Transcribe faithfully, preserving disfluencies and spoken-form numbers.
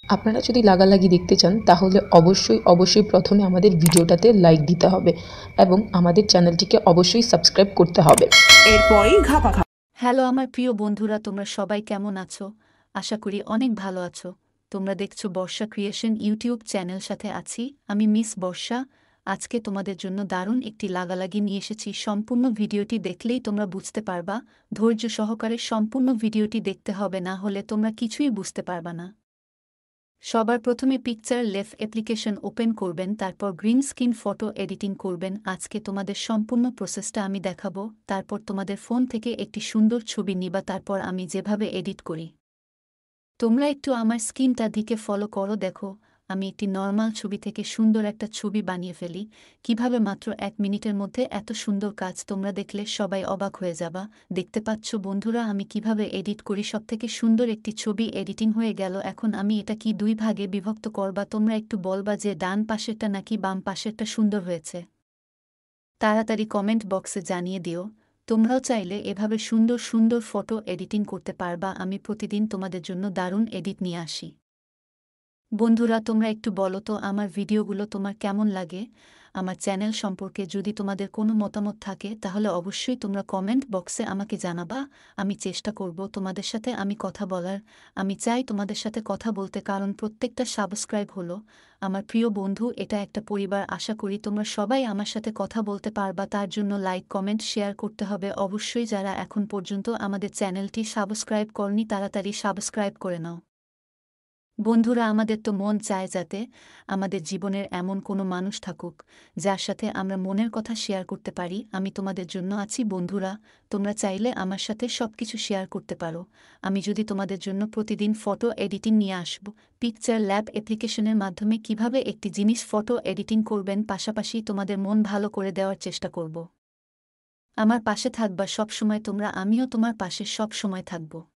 আপনারা যদি লাগালাগি দেখতে চান তাহলে অবশ্যই অবশ্যই প্রথমে আমাদের ভিডিওটাতে লাইক দিতে হবে এবং আমাদের চ্যানেলটিকে অবশ্যই সাবস্ক্রাইব করতে হবে। এরপরই ঘাপা ঘাপা। হ্যালো আমার প্রিয় বন্ধুরা, তোমরা সবাই কেমন আছো? আশা করি অনেক ভালো আছো। তোমরা দেখছো বর্ষা ক্রিয়েশন ইউটিউব চ্যানেল, সাথে আছি আমি মিস বর্ষা। আজকে তোমাদের জন্য দারুণ একটি লাগালাগি নিয়ে এসেছি। সম্পূর্ণ ভিডিওটি দেখলেই তোমরা বুঝতে পারবা। ধৈর্য সহকারে সম্পূর্ণ ভিডিওটি দেখতে হবে, না হলে তোমরা কিছুই বুঝতে পারবা না। সবার প্রথমে পিকচার লেফ অ্যাপ্লিকেশন ওপেন করবেন, তারপর গ্রিন স্ক্রিন ফটো এডিটিং করবেন। আজকে তোমাদের সম্পূর্ণ প্রসেসটা আমি দেখাবো। তারপর তোমাদের ফোন থেকে একটি সুন্দর ছবি নিবা, তারপর আমি যেভাবে এডিট করি তোমরা একটু আমার স্ক্রিনটা দিকে ফলো করো। দেখো আমি একটি নর্মাল ছবি থেকে সুন্দর একটা ছবি বানিয়ে ফেলি। কিভাবে মাত্র এক মিনিটের মধ্যে এত সুন্দর কাজ, তোমরা দেখলে সবাই অবাক হয়ে যাবা। দেখতে পাচ্ছ বন্ধুরা আমি কিভাবে এডিট করি। সবথেকে সুন্দর একটি ছবি এডিটিং হয়ে গেল। এখন আমি এটা কি দুই ভাগে বিভক্ত করবা, তোমরা একটু বলবা যে ডান পাশেরটা নাকি বাম পাশেরটা সুন্দর হয়েছে। তাড়াতাড়ি কমেন্ট বক্সে জানিয়ে দিও। তোমরাও চাইলে এভাবে সুন্দর সুন্দর ফটো এডিটিং করতে পারবা। আমি প্রতিদিন তোমাদের জন্য দারুণ এডিট নিয়ে আসি। বন্ধুরা তোমরা একটু বলো তো আমার ভিডিওগুলো তোমার কেমন লাগে। আমার চ্যানেল সম্পর্কে যদি তোমাদের কোনো মতামত থাকে তাহলে অবশ্যই তোমরা কমেন্ট বক্সে আমাকে জানাবা। আমি চেষ্টা করব তোমাদের সাথে আমি কথা বলার। আমি চাই তোমাদের সাথে কথা বলতে, কারণ প্রত্যেকটা সাবস্ক্রাইব হলো আমার প্রিয় বন্ধু, এটা একটা পরিবার। আশা করি তোমরা সবাই আমার সাথে কথা বলতে পারবা। তার জন্য লাইক কমেন্ট শেয়ার করতে হবে অবশ্যই। যারা এখন পর্যন্ত আমাদের চ্যানেলটি সাবস্ক্রাইব করনি তাড়াতাড়ি সাবস্ক্রাইব করে নাও। বন্ধুরা আমাদের তো মন চায় যাতে আমাদের জীবনের এমন কোনো মানুষ থাকুক যার সাথে আমরা মনের কথা শেয়ার করতে পারি। আমি তোমাদের জন্য আছি বন্ধুরা। তোমরা চাইলে আমার সাথে সব কিছু শেয়ার করতে পারো। আমি যদি তোমাদের জন্য প্রতিদিন ফটো এডিটিং নিয়ে আসব, পিকচার ল্যাব অ্যাপ্লিকেশনের মাধ্যমে কিভাবে একটি জিনিস ফটো এডিটিং করবেন, পাশাপাশি তোমাদের মন ভালো করে দেওয়ার চেষ্টা করব। আমার পাশে থাকবা সব সময় তোমরা, আমিও তোমার পাশে সব সময় থাকব।